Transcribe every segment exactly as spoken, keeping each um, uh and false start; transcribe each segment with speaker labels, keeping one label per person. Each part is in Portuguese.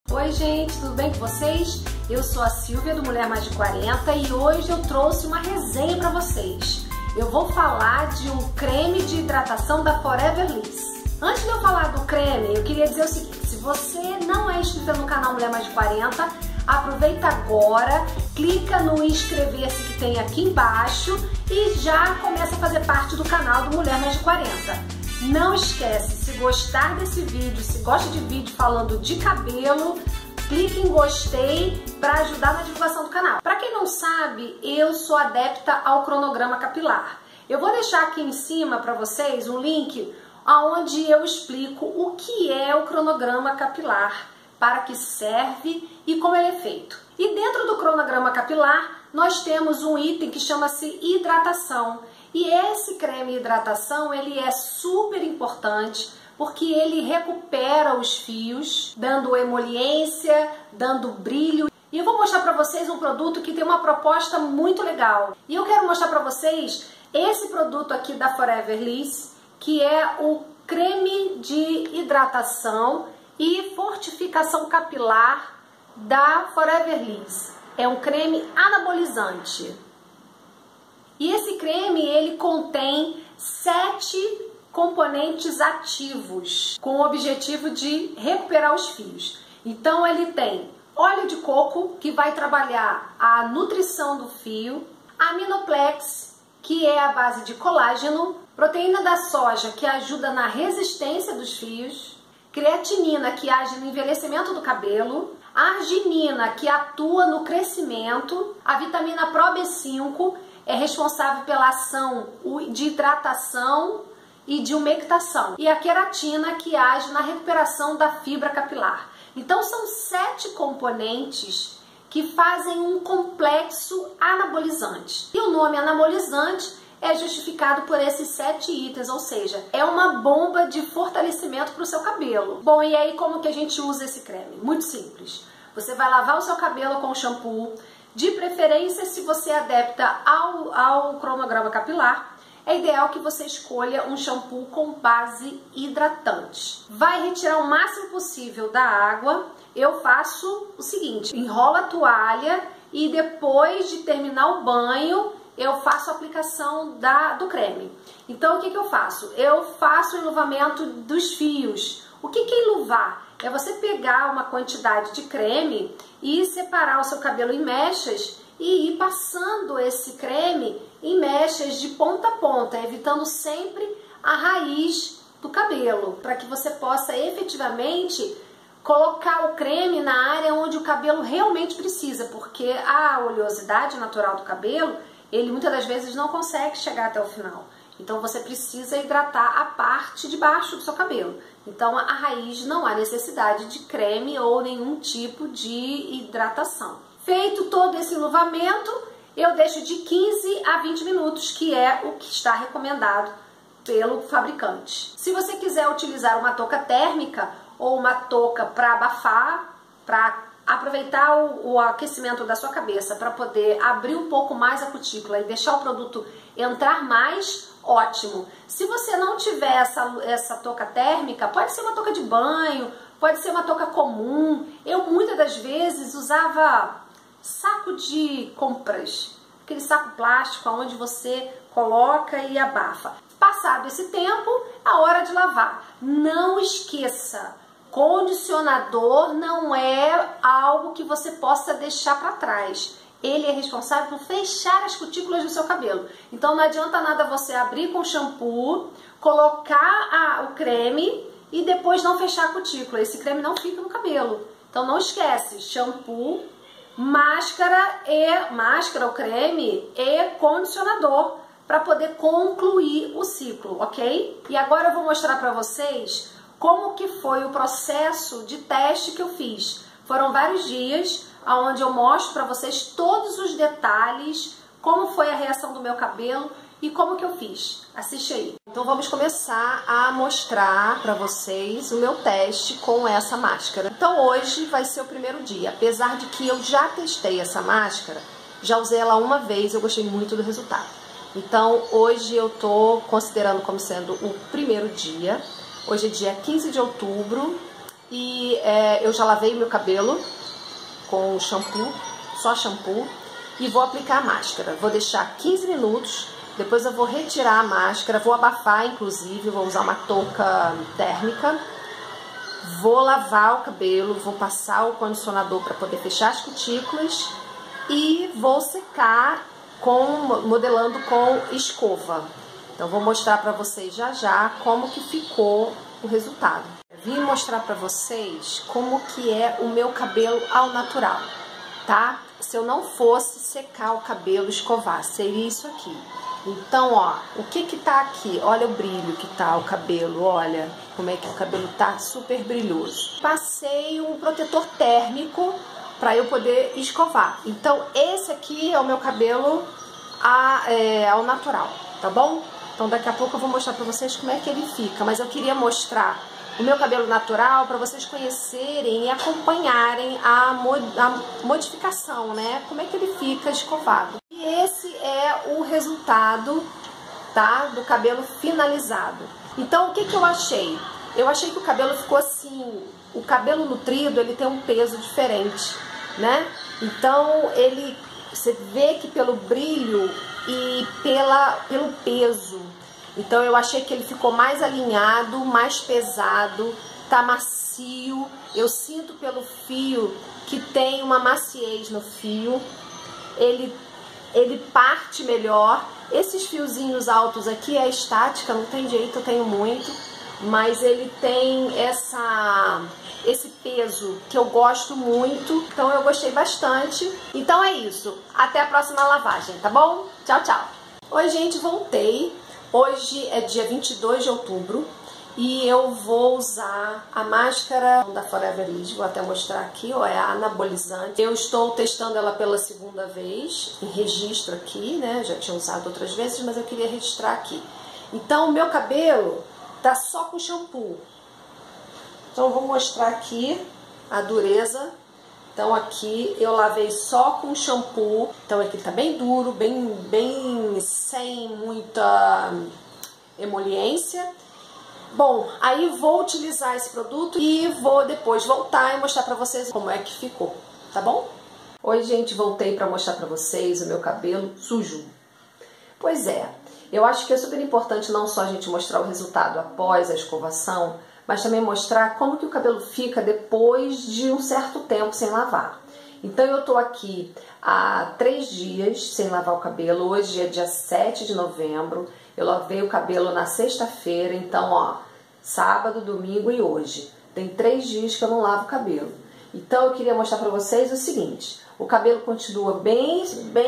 Speaker 1: Oi gente, tudo bem com vocês? Eu sou a Silvia do Mulher Mais de quarenta e hoje eu trouxe uma resenha para vocês. Eu vou falar de um creme de hidratação da Forever Liss. Antes de eu falar do creme, eu queria dizer o seguinte: se você não é inscrita no canal Mulher Mais de quarenta, aproveita agora, clica no inscrever-se que tem aqui embaixo e já começa a fazer parte do canal do Mulher Mais de quarenta. Não esquece, se gostar desse vídeo, se gosta de vídeo falando de cabelo, clique em gostei para ajudar na divulgação do canal. Para quem não sabe, eu sou adepta ao cronograma capilar. Eu vou deixar aqui em cima para vocês um link onde eu explico o que é o cronograma capilar, para que serve e como ele é feito. E dentro do cronograma capilar, nós temos um item que chama-se hidratação. E esse creme hidratação, ele é super importante porque ele recupera os fios, dando emoliência, dando brilho. E eu vou mostrar para vocês um produto que tem uma proposta muito legal. E eu quero mostrar para vocês esse produto aqui da Forever Liss, que é o creme de hidratação e fortificação capilar da Forever Liss. É um creme anabolizante. E esse creme, ele contém sete componentes ativos com o objetivo de recuperar os fios. Então ele tem óleo de coco, que vai trabalhar a nutrição do fio, aminoplex, que é a base de colágeno, proteína da soja, que ajuda na resistência dos fios, creatinina, que age no envelhecimento do cabelo, arginina, que atua no crescimento, a vitamina Pro B cinco, é responsável pela ação de hidratação e de umectação. E a queratina, que age na recuperação da fibra capilar. Então são sete componentes que fazem um complexo anabolizante. E o nome anabolizante é justificado por esses sete itens, ou seja, é uma bomba de fortalecimento para o seu cabelo. Bom, e aí como que a gente usa esse creme? Muito simples. Você vai lavar o seu cabelo com shampoo. De preferência, se você é adepta ao, ao cronograma capilar, é ideal que você escolha um shampoo com base hidratante. Vai retirar o máximo possível da água. Eu faço o seguinte: enrola a toalha e depois de terminar o banho, eu faço a aplicação da, do creme. Então, o que, que eu faço? Eu faço o enluvamento dos fios. O que, que é enluvar? É você pegar uma quantidade de creme e separar o seu cabelo em mechas e ir passando esse creme em mechas de ponta a ponta, evitando sempre a raiz do cabelo, para que você possa efetivamente colocar o creme na área onde o cabelo realmente precisa, porque a oleosidade natural do cabelo, ele muitas das vezes não consegue chegar até o final. Então você precisa hidratar a parte de baixo do seu cabelo. Então a raiz não há necessidade de creme ou nenhum tipo de hidratação. Feito todo esse enluvamento, eu deixo de quinze a vinte minutos, que é o que está recomendado pelo fabricante. Se você quiser utilizar uma touca térmica ou uma touca para abafar, para aproveitar o, o aquecimento da sua cabeça para poder abrir um pouco mais a cutícula e deixar o produto entrar mais, ótimo. Se você não tiver essa, essa touca térmica, pode ser uma touca de banho, pode ser uma touca comum. Eu muitas das vezes usava saco de compras, aquele saco plástico onde você coloca e abafa. Passado esse tempo, a hora de lavar. Não esqueça, condicionador não é algo que você possa deixar para trás. Ele é responsável por fechar as cutículas do seu cabelo. Então não adianta nada você abrir com shampoo, colocar a, o creme e depois não fechar a cutícula. Esse creme não fica no cabelo. Então não esquece, shampoo, máscara e máscara, o creme e condicionador para poder concluir o ciclo, ok? E agora eu vou mostrar para vocês como que foi o processo de teste que eu fiz. Foram vários dias onde eu mostro para vocês todos os detalhes, como foi a reação do meu cabelo e como que eu fiz. Assiste aí. Então vamos começar a mostrar para vocês o meu teste com essa máscara. Então hoje vai ser o primeiro dia. Apesar de que eu já testei essa máscara, já usei ela uma vez, eu gostei muito do resultado. Então hoje eu tô considerando como sendo o primeiro dia. Hoje é dia quinze de outubro e é, eu já lavei meu cabelo com shampoo, só shampoo, e vou aplicar a máscara. Vou deixar quinze minutos, depois eu vou retirar a máscara, vou abafar inclusive, vou usar uma touca térmica, vou lavar o cabelo, vou passar o condicionador para poder fechar as cutículas e vou secar com, modelando com escova. Então vou mostrar para vocês já já como que ficou o resultado. Vim mostrar para vocês como que é o meu cabelo ao natural, tá? Se eu não fosse secar o cabelo, escovar, seria isso aqui. Então, ó, o que que tá aqui? Olha o brilho que tá o cabelo, olha como é que o cabelo tá super brilhoso. Passei um protetor térmico para eu poder escovar. Então, esse aqui é o meu cabelo a, é, ao natural, tá bom? Então, daqui a pouco eu vou mostrar para vocês como é que ele fica, mas eu queria mostrar o meu cabelo natural para vocês conhecerem e acompanharem a, mod a modificação, né? Como é que ele fica escovado. E esse é o resultado, tá? Do cabelo finalizado. Então, o que que eu achei? Eu achei que o cabelo ficou assim, o cabelo nutrido, ele tem um peso diferente, né? Então, ele, você vê que pelo brilho e pela, pelo peso, então eu achei que ele ficou mais alinhado, mais pesado, tá macio. Eu sinto pelo fio que tem uma maciez no fio. Ele, ele parte melhor. Esses fiozinhos altos aqui é estática, não tem jeito, eu tenho muito. Mas ele tem essa, esse peso que eu gosto muito. Então eu gostei bastante. Então é isso. Até a próxima lavagem, tá bom? Tchau, tchau. Oi, gente, voltei. Hoje é dia vinte e dois de outubro e eu vou usar a máscara da Forever Liss, vou até mostrar aqui, ó, é a anabolizante. Eu estou testando ela pela segunda vez, em registro aqui, né, já tinha usado outras vezes, mas eu queria registrar aqui. Então o meu cabelo tá só com shampoo, então eu vou mostrar aqui a dureza. Então aqui eu lavei só com shampoo, então aqui tá bem duro, bem, bem sem muita emoliência. Bom, aí vou utilizar esse produto e vou depois voltar e mostrar pra vocês como é que ficou, tá bom? Oi, gente, voltei pra mostrar pra vocês o meu cabelo sujo. Pois é, eu acho que é super importante não só a gente mostrar o resultado após a escovação, mas também mostrar como que o cabelo fica depois de um certo tempo sem lavar. Então eu tô aqui há três dias sem lavar o cabelo, hoje é dia sete de novembro, eu lavei o cabelo na sexta-feira, então ó, sábado, domingo e hoje. Tem três dias que eu não lavo o cabelo. Então eu queria mostrar pra vocês o seguinte, o cabelo continua bem,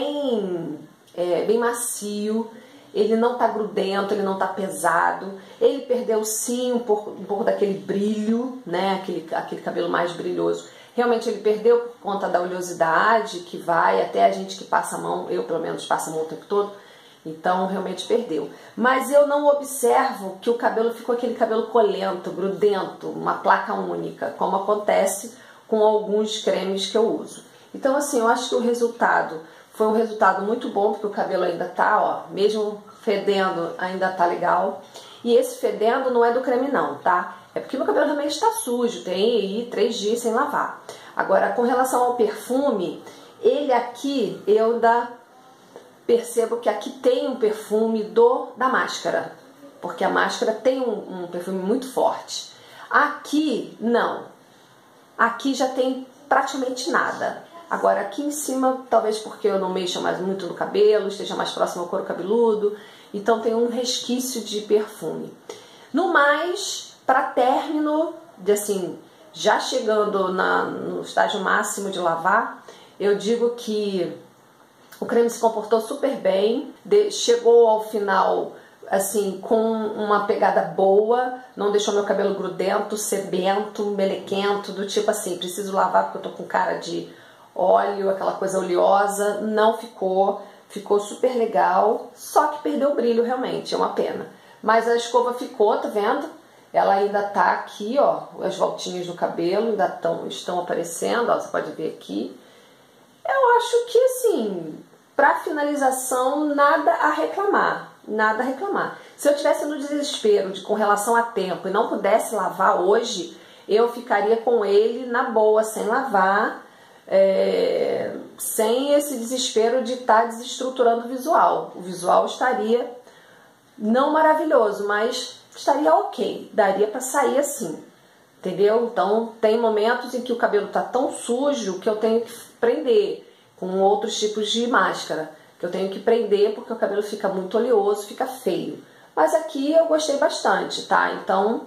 Speaker 1: bem, é, bem macio, ele não tá grudento, ele não tá pesado, ele perdeu sim um pouco, um pouco daquele brilho, né, aquele, aquele cabelo mais brilhoso. Realmente ele perdeu por conta da oleosidade que vai, até a gente que passa a mão, eu pelo menos passo a mão o tempo todo, então realmente perdeu. Mas eu não observo que o cabelo ficou aquele cabelo colento, grudento, uma placa única, como acontece com alguns cremes que eu uso. Então assim, eu acho que o resultado foi um resultado muito bom, porque o cabelo ainda tá, ó, mesmo fedendo, ainda tá legal. E esse fedendo não é do creme não, tá? É porque meu cabelo realmente está sujo, tem aí três dias sem lavar. Agora, com relação ao perfume, ele aqui, eu ainda percebo que aqui tem um perfume do, da máscara. Porque a máscara tem um, um perfume muito forte. Aqui, não. Aqui já tem praticamente nada. Agora aqui em cima, talvez porque eu não mexa mais muito no cabelo, esteja mais próximo ao couro cabeludo, então tem um resquício de perfume. No mais, para término, de assim, já chegando na, no estágio máximo de lavar, eu digo que o creme se comportou super bem, de, chegou ao final assim com uma pegada boa, não deixou meu cabelo grudento, sebento, melequento, do tipo assim, preciso lavar porque eu tô com cara de óleo, aquela coisa oleosa, não ficou, ficou super legal, só que perdeu o brilho realmente, é uma pena. Mas a escova ficou, tá vendo? Ela ainda tá aqui, ó, as voltinhas do cabelo ainda tão, estão aparecendo, ó, você pode ver aqui. Eu acho que assim, pra finalização, nada a reclamar, nada a reclamar. Se eu tivesse no desespero de com relação a tempo e não pudesse lavar hoje, eu ficaria com ele na boa, sem lavar, é, sem esse desespero de estar desestruturando o visual. O visual estaria não maravilhoso, mas estaria ok, daria para sair assim, entendeu? Então tem momentos em que o cabelo tá tão sujo que eu tenho que prender com outros tipos de máscara, que eu tenho que prender porque o cabelo fica muito oleoso, fica feio. Mas aqui eu gostei bastante, tá? Então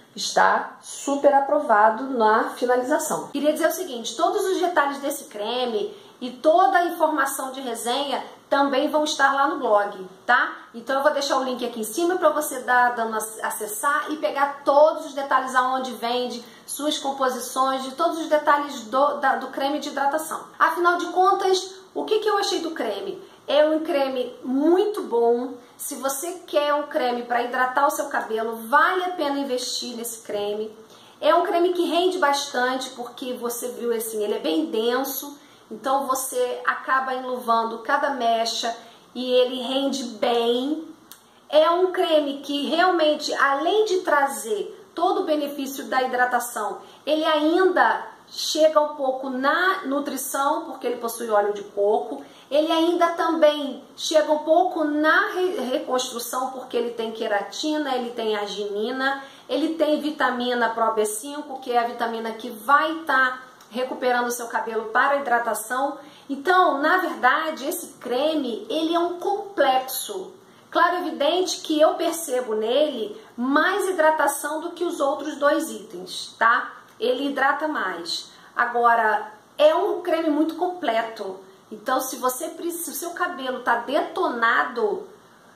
Speaker 1: está super aprovado na finalização. Queria dizer o seguinte, todos os detalhes desse creme e toda a informação de resenha também vão estar lá no blog, tá? Então eu vou deixar o link aqui em cima para você dar, dando, acessar e pegar todos os detalhes aonde vende, suas composições, de todos os detalhes do, da, do creme de hidratação. Afinal de contas, o que, que eu achei do creme? É um creme muito bom. Se você quer um creme para hidratar o seu cabelo, vale a pena investir nesse creme. É um creme que rende bastante, porque você viu assim, ele é bem denso. Então você acaba enluvando cada mecha e ele rende bem. É um creme que realmente, além de trazer todo o benefício da hidratação, ele ainda chega um pouco na nutrição, porque ele possui óleo de coco. Ele ainda também chega um pouco na re reconstrução, porque ele tem queratina, ele tem arginina, ele tem vitamina Pro B cinco, que é a vitamina que vai estar tá recuperando o seu cabelo para hidratação. Então, na verdade, esse creme, ele é um complexo. Claro, é evidente que eu percebo nele mais hidratação do que os outros dois itens, tá? Ele hidrata mais. Agora, é um creme muito completo. Então, se você precisa, se o seu cabelo tá detonado,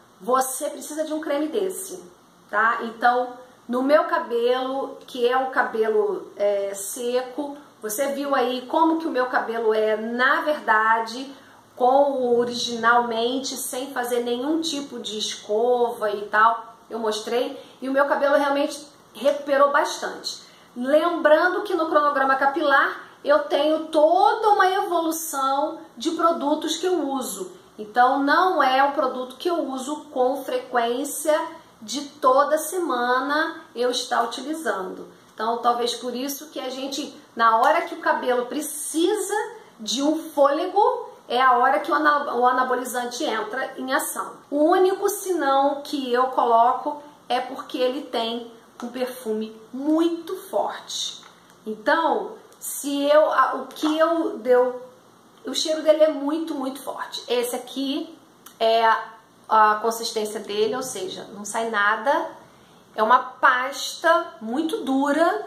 Speaker 1: você precisa de um creme desse, tá? Então, no meu cabelo, que é um cabelo é, seco, você viu aí como que o meu cabelo é, na verdade, com o originalmente, sem fazer nenhum tipo de escova e tal, eu mostrei, e o meu cabelo realmente recuperou bastante. Lembrando que no cronograma capilar eu tenho toda uma evolução de produtos que eu uso. Então não é um produto que eu uso com frequência de toda semana eu estar utilizando. Então talvez por isso que a gente, na hora que o cabelo precisa de um fôlego, é a hora que o anabolizante entra em ação. O único senão que eu coloco é porque ele tem um perfume muito forte. Então, se eu, o que eu deu, o cheiro dele é muito, muito forte. Esse aqui é a, a consistência dele, ou seja, não sai nada. É uma pasta muito dura,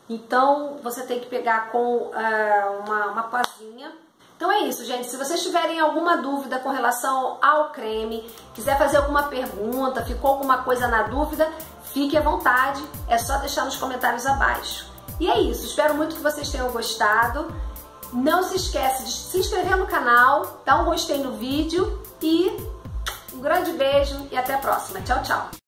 Speaker 1: então você tem que pegar com uh, uma, uma pazinha. Então é isso, gente. Se vocês tiverem alguma dúvida com relação ao creme, quiser fazer alguma pergunta, ficou alguma coisa na dúvida, fique à vontade, é só deixar nos comentários abaixo. E é isso, espero muito que vocês tenham gostado. Não se esquece de se inscrever no canal, dar um gostei no vídeo e um grande beijo e até a próxima. Tchau, tchau!